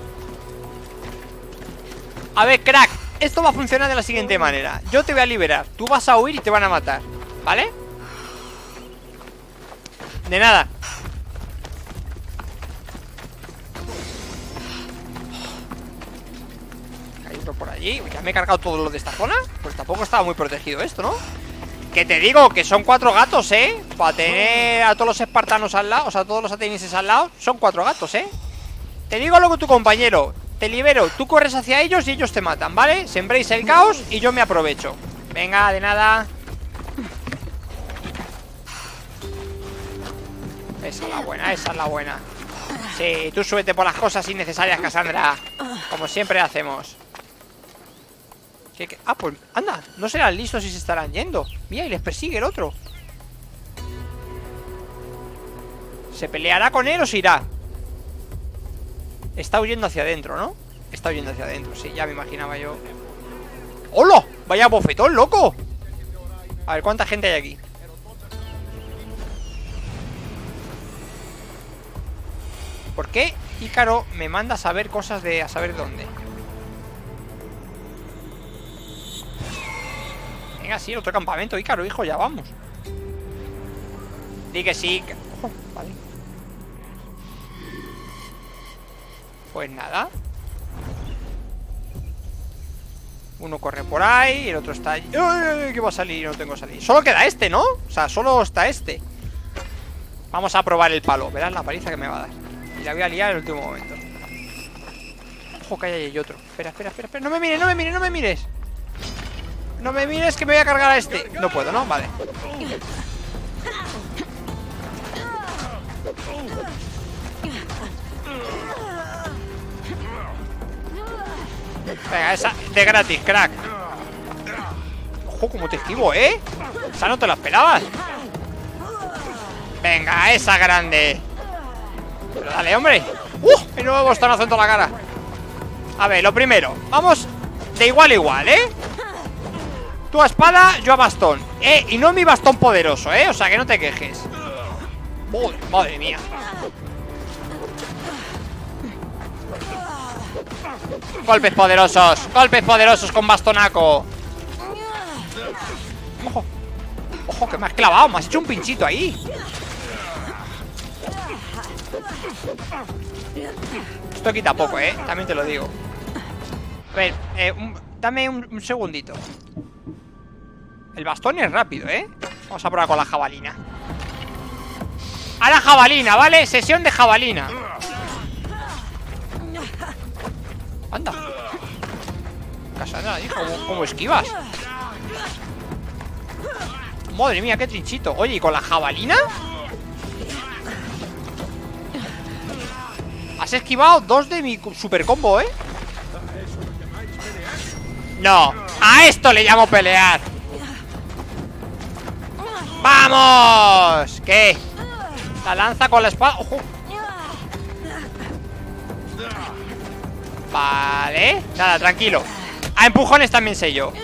A ver, crack, esto va a funcionar de la siguiente manera. Yo te voy a liberar, tú vas a huir y te van a matar, ¿vale? De nada. Hay otro por allí. Ya me he cargado todo lo de esta zona. Pues tampoco estaba muy protegido esto, ¿no? Que te digo que son cuatro gatos, ¿eh? Para tener a todos los espartanos al lado, o sea, a todos los atenienses al lado. Son cuatro gatos, ¿eh? Te digo lo que tu compañero. Te libero, tú corres hacia ellos y ellos te matan, ¿vale? Sembréis el caos y yo me aprovecho. Venga, de nada. Esa es la buena, esa es la buena. Sí, tú súbete por las cosas innecesarias, Cassandra. Como siempre hacemos. ¿Qué, qué? Ah, pues anda, no serán listos y se estarán yendo. Mira, y les persigue el otro. ¿Se peleará con él o se irá? Está huyendo hacia adentro, ¿no? Está huyendo hacia adentro, sí, ya me imaginaba yo. ¡Hola! Vaya bofetón, loco. A ver, ¿cuánta gente hay aquí? ¿Por qué Ícaro me manda a saber cosas de a saber dónde? Venga, sí, otro campamento, Ícaro, hijo, ya vamos. Di que sí. Ojo, vale. Pues nada. Uno corre por ahí, el otro está allí. ¡Ay, que va a salir! No tengo salir. Solo queda este, ¿no? O sea, solo está este. Vamos a probar el palo. Verás la paliza que me va a dar. Y la voy a liar en el último momento. Ojo, que hay otro. Espera, espera, espera, espera. No me mires, no me mires, no me mires. No me mires que me voy a cargar a este. No puedo, ¿no? Vale. Venga, esa de gratis, crack. Ojo, como te esquivo, ¿eh? Esa no te la esperabas. Venga, esa grande. Pero dale, hombre. ¡Uh! Y nuevo bastonazo en toda la cara. A ver, lo primero, vamos de igual a igual, ¿eh? Tú a espada, yo a bastón. Eh, y no mi bastón poderoso, ¿eh? O sea, que no te quejes. Uy, madre mía. Golpes poderosos, golpes poderosos con bastonaco. Ojo, ojo, que me has clavado, me has hecho un pinchito ahí. Esto quita poco, eh, también te lo digo. A ver, eh, un, dame un, un segundito. El bastón es rápido, eh. Vamos a probar con la jabalina. A la jabalina, ¿vale? Sesión de jabalina. Anda. Cassandra, hijo, ¿cómo, cómo esquivas? Madre mía, qué trinchito. Oye, ¿y con la jabalina? Has esquivado dos de mi super combo, ¿eh? No, a esto le llamo pelear. ¡Vamos! ¿Qué? La lanza con la espada. ¡Ojo! Vale. Nada, tranquilo. A empujones también sé yo.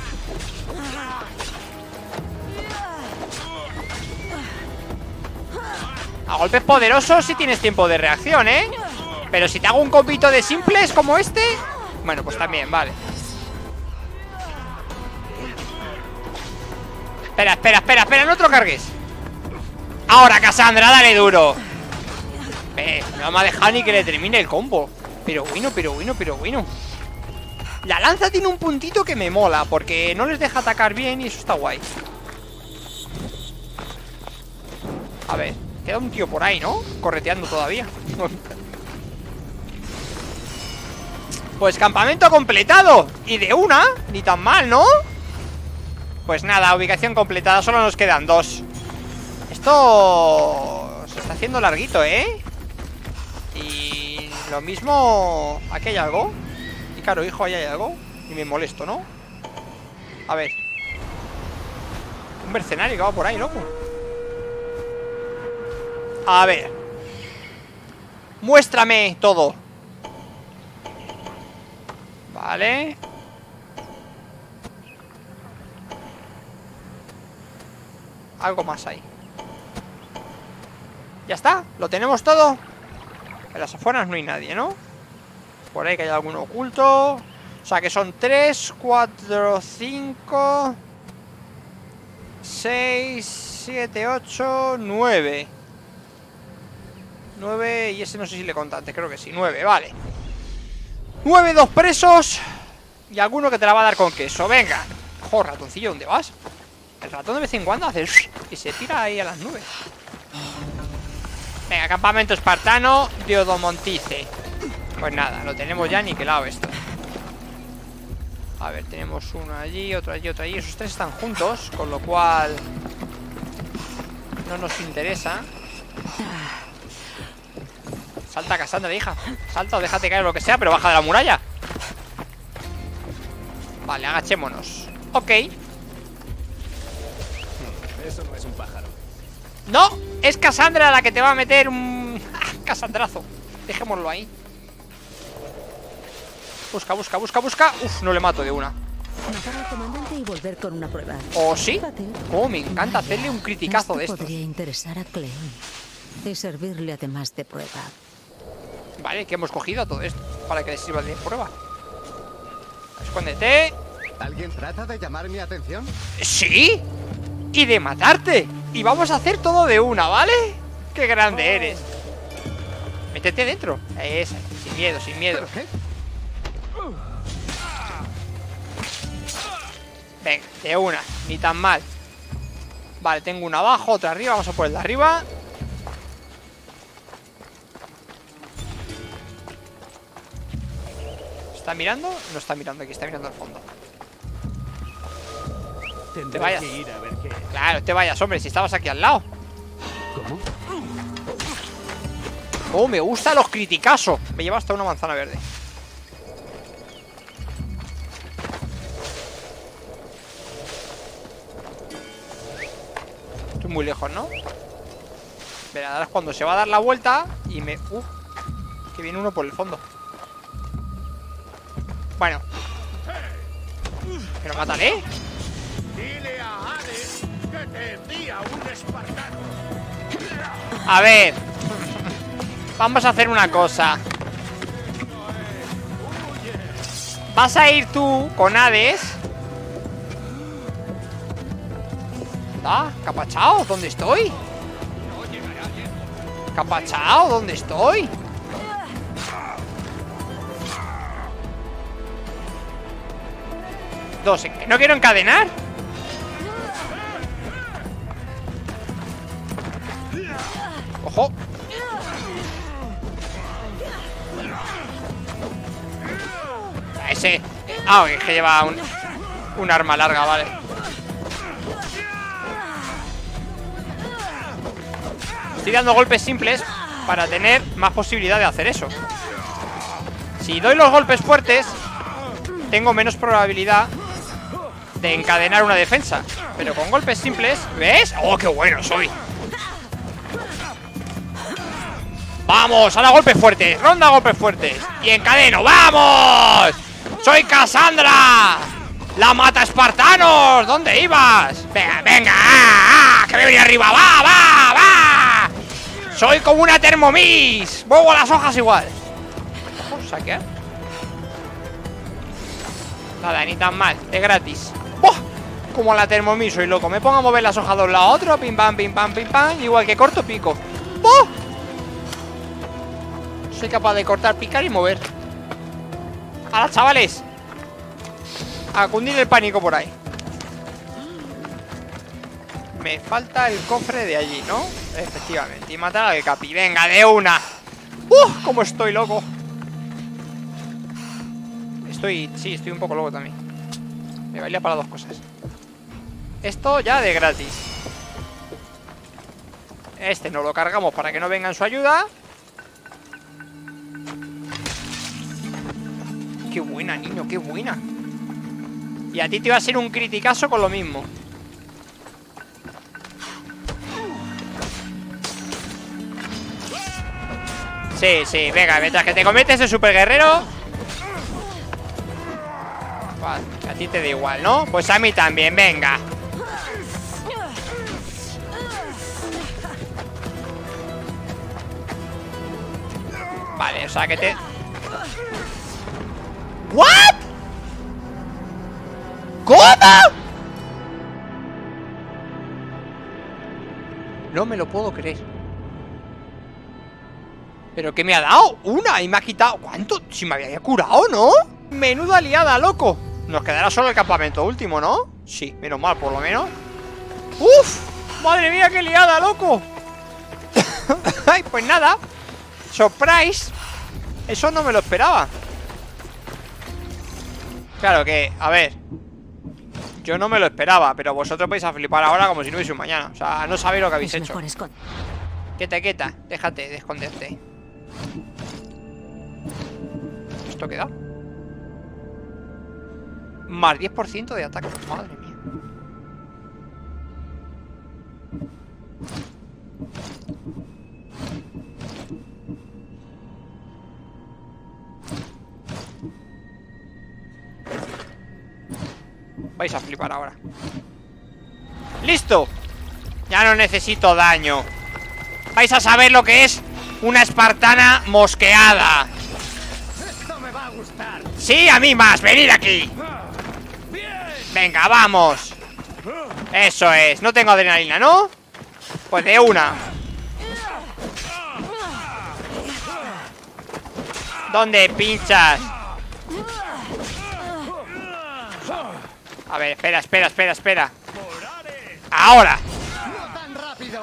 A golpes poderosos sí tienes tiempo de reacción, ¿eh? Pero si te hago un copito de simples como este, bueno, pues también, vale. Espera, espera, espera, espera, no te lo cargues. Ahora, Cassandra, dale duro. Eh, no me ha dejado ni que le termine el combo. Pero bueno, pero bueno, pero bueno. La lanza tiene un puntito que me mola, porque no les deja atacar bien y eso está guay. A ver, queda un tío por ahí, ¿no? Correteando todavía. Pues campamento completado. Y de una, ni tan mal, ¿no? Pues nada, ubicación completada. Solo nos quedan dos. Esto se está haciendo larguito, ¿eh? Y lo mismo... ¿Aquí hay algo? Y claro, hijo, ahí hay algo. Y me molesto, ¿no? A ver. Un mercenario que va por ahí, loco. A ver. Muéstrame todo. Vale. Algo más ahí. Ya está, lo tenemos todo. En las afueras no hay nadie, ¿no? Por ahí que hay alguno oculto. O sea que son tres, cuatro, cinco, seis, siete, ocho, nueve. nueve y ese no sé si le conté antes, creo que sí, nueve, vale. nueve, dos presos. Y alguno que te la va a dar con queso, venga. Ojo, ratoncillo, ¿dónde vas? El ratón de vez en cuando hace y se tira ahí a las nubes. Venga, campamento espartano de Odomontice. Pues nada, lo tenemos ya niquelado esto. A ver, tenemos uno allí, otro allí, otro allí. Esos tres están juntos, con lo cual no nos interesa. Salta, Cassandra, hija. Salta o déjate caer lo que sea, pero baja de la muralla. Vale, agachémonos. Ok. Eso no es un pájaro. No, es Cassandra la que te va a meter un... ¡Ah, Cassandrazo! Dejémoslo ahí. Busca, busca, busca, busca. Uf, no le mato de una. Matar al comandante y volver con una prueba. ¿O sí? Fíjate. Oh, me encanta hacerle un criticazo de Esto esto. podría interesar a Cleon y servirle además de prueba. Vale, que hemos cogido todo esto para que le sirva de prueba. Escóndete. ¿Alguien trata de llamar mi atención? ¡Sí! Y de matarte. Y vamos a hacer todo de una, ¿vale? ¡Qué grande eres! Métete dentro. Esa, sin miedo, sin miedo. ¿Qué? Venga, de una, ni tan mal. Vale, tengo una abajo, otra arriba. Vamos a por el de arriba. ¿Está mirando? No está mirando aquí, está mirando al fondo. Tendré Te vayas. que ir a ver qué es. Claro, te vayas, hombre, si estabas aquí al lado. ¿Cómo? Oh, me gustan los criticazos. Me lleva hasta una manzana verde. Estoy muy lejos, ¿no? Verás, ahora es cuando se va a dar la vuelta y me... Uf, que viene uno por el fondo. Bueno. Pero mátale. Dile a Hades que te envía un espartano. A ver. Vamos a hacer una cosa. Vas a ir tú con Hades. ¿Ah? ¿Capachao? ¿Dónde estoy? ¿Capachao? ¿Dónde estoy? Dos. ¿No quiero encadenar? ¡Ojo! Ese... Ah, es que lleva un, un arma larga, vale. Estoy dando golpes simples para tener más posibilidad de hacer eso. Si doy los golpes fuertes, tengo menos probabilidad de encadenar una defensa. Pero con golpes simples, ¿ves? ¡Oh, qué bueno soy! ¡Vamos! Ahora golpes fuertes, ronda golpes fuertes. Y encadeno, ¡vamos! ¡Soy Cassandra! ¡La mata espartanos! ¿Dónde ibas? Venga, venga, ¡ah, ah! ¡Que me viene arriba! ¡Va, va, va! ¡Soy como una Thermomix! ¡Muevo las hojas igual! Vamos a saquear. Nada, ni tan mal, de gratis. ¡Buah! Como la Thermomix, soy loco. Me pongo a mover las hojas de un lado a otro, pim pam, pim pam, pim pam. Igual que corto, pico. ¡Buah! Soy capaz de cortar, picar y mover. ¡Hala, chavales! A cundir el pánico por ahí. Me falta el cofre de allí, ¿no? Efectivamente. Y matar al Capi. ¡Venga, de una! ¡Uh! ¡Cómo estoy loco! Estoy... Sí, estoy un poco loco también. Me valía para dos cosas. Esto ya de gratis. Este nos lo cargamos para que no venga en su ayuda. ¡Qué buena, niño! ¡Qué buena! Y a ti te iba a ser un criticazo con lo mismo. Sí, sí, venga, mientras que te cometes el super guerrero. Vale, a ti te da igual, ¿no? Pues a mí también, venga. Vale, o sea que te... ¿What? ¿Cómo? No me lo puedo creer. ¿Pero qué me ha dado? Una y me ha quitado... ¿Cuánto? Si me había curado, ¿no? Menuda liada, loco. Nos quedará solo el campamento último, ¿no? Sí, menos mal, por lo menos. ¡Uf! ¡Madre mía, qué liada, loco! Ay, pues nada. Surprise. Eso no me lo esperaba. Claro que, a ver, yo no me lo esperaba, pero vosotros vais a flipar ahora como si no hubiese un mañana. O sea, no sabéis lo que habéis Es hecho. mejor esconder. Quieta, quieta, déjate de esconderte. ¿Esto queda? Más diez por ciento de ataque. Madre mía. Vais a flipar ahora. ¡Listo! Ya no necesito daño. Vais a saber lo que es una espartana mosqueada. Esto me va a gustar. Sí, a mí más, venid aquí. Venga, vamos. Eso es, no tengo adrenalina, ¿no? Pues de una. ¿Dónde pinchas? A ver, espera, espera, espera, espera. Ahora. No tan rápido.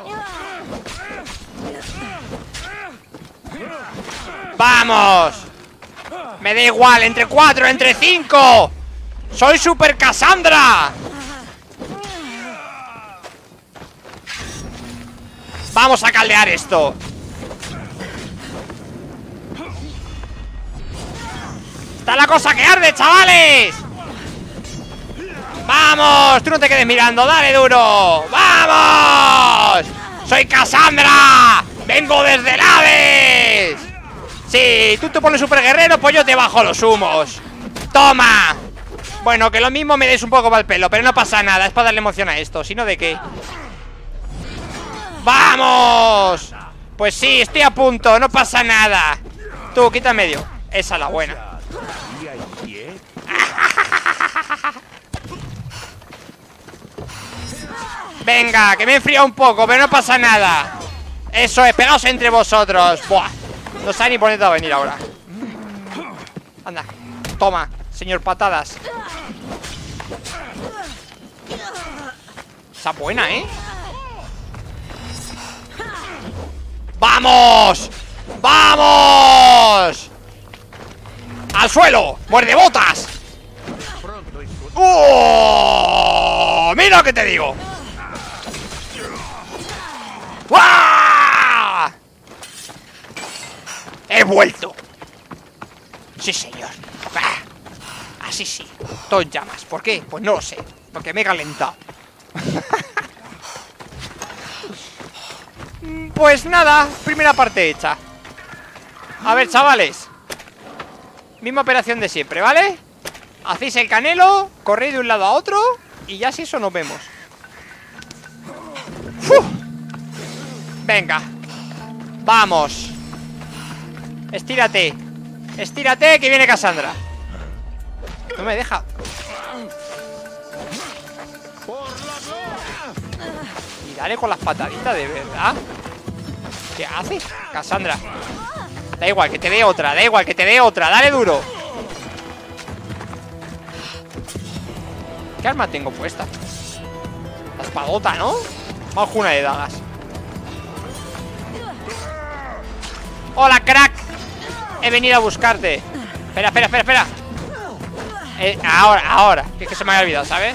¡Vamos! Me da igual, entre cuatro, entre cinco. ¡Soy Super Cassandra! Vamos a caldear esto. ¡Está la cosa que arde, chavales! ¡Vamos! Tú no te quedes mirando, dale duro. ¡Vamos! ¡Soy Cassandra! ¡Vengo desde el Hades! Sí, tú te pones super guerrero, pues yo te bajo los humos. ¡Toma! Bueno, que lo mismo me des un poco para el pelo, pero no pasa nada, es para darle emoción a esto. Si no, ¿de qué? ¡Vamos! Pues sí, estoy a punto, no pasa nada. Tú, quita medio. Esa es la buena. Venga, que me he enfriado un poco, pero no pasa nada. Eso es, pegaos entre vosotros. Buah, no sabe ni por dónde va a venir ahora. Anda, toma, señor patadas. Esa buena, ¿eh? ¡Vamos! ¡Vamos! ¡Al suelo! ¡Muerde botas! ¡Oh! ¡Mira lo que te digo! ¡Guau! ¡He vuelto! Sí, señor. Ah, así sí. Todo en llamas. ¿Por qué? Pues no lo sé. Porque me he calentado. Pues nada, primera parte hecha. A ver, chavales. Misma operación de siempre, ¿vale? Hacéis el canelo, corréis de un lado a otro y ya si eso nos vemos. ¡Uf! Venga. Vamos. Estírate. Estírate que viene Cassandra. No me deja. Y dale con las pataditas, de verdad. ¿Qué hace? Cassandra. Da igual que te dé otra, da igual que te dé otra. Dale duro. ¿Qué arma tengo puesta? La espadota, ¿no? Vamos con una de dagas. ¡Hola, crack! He venido a buscarte. Espera, espera, espera, espera. Eh, ahora, ahora. Que es que se me había olvidado, ¿sabes?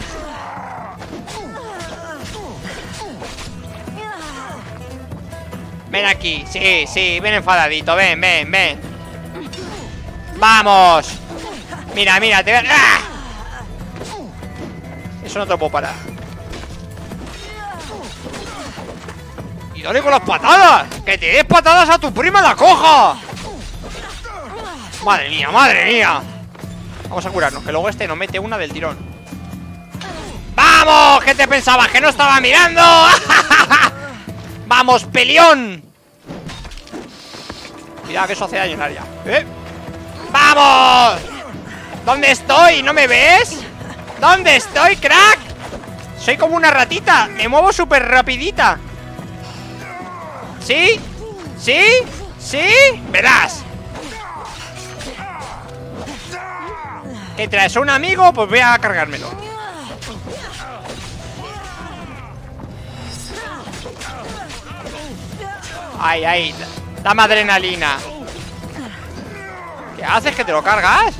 Ven aquí. Sí, sí, ven enfadadito. Ven, ven, ven. ¡Vamos! Mira, mira, te... ¡Ah! Eso no te lo puedo parar. ¡Y dale con las patadas! ¡Que te des patadas a tu prima la coja! ¡Madre mía, madre mía! Vamos a curarnos, que luego este nos mete una del tirón. ¡Vamos! ¿Qué te pensabas? ¿Que no estaba mirando? ¡Vamos, peleón! Mira que eso hace daño en área. ¿Eh? ¡Vamos! ¿Dónde estoy? ¿No me ves? ¿Dónde estoy, crack? Soy como una ratita. Me muevo súper rapidita. ¿Sí? ¿Sí? ¿Sí? Verás. ¿Qué traes? ¿A un amigo? Pues voy a cargármelo. Ay, ay. Dame adrenalina. ¿Qué haces? ¿Que te lo cargas?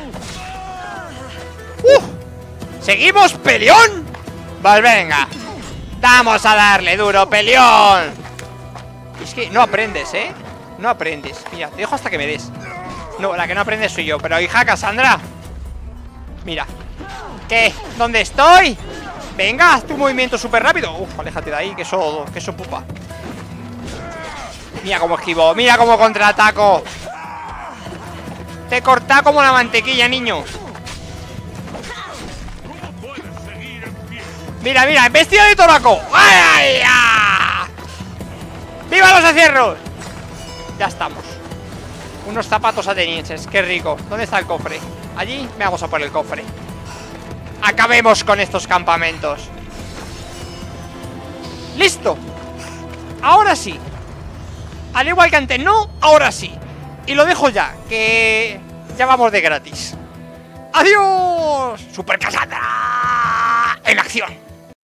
¡Uh! ¿Seguimos, peleón? Pues venga. Vamos a darle duro, peleón. Es que no aprendes, ¿eh? No aprendes. Mira, te dejo hasta que me des. No, la que no aprendes soy yo. Pero hija, Cassandra. Mira. ¿Qué? ¿Dónde estoy? Venga, haz tu movimiento súper rápido. Uf, aléjate de ahí, que eso, que eso pupa. Mira cómo esquivo, mira cómo contraataco. Te corta como la mantequilla, niño. Mira, mira, vestido de toraco. ¡Ay, ay, ay! ¡Viva los encierros! Ya estamos. Unos zapatos atenienses, qué rico. ¿Dónde está el cofre? Allí, vamos a por el cofre. Acabemos con estos campamentos. ¡Listo! Ahora sí. Al igual que antes, no, ahora sí. Y lo dejo ya, que ya vamos de gratis. ¡Adiós! ¡Super Cassandra! ¡En acción!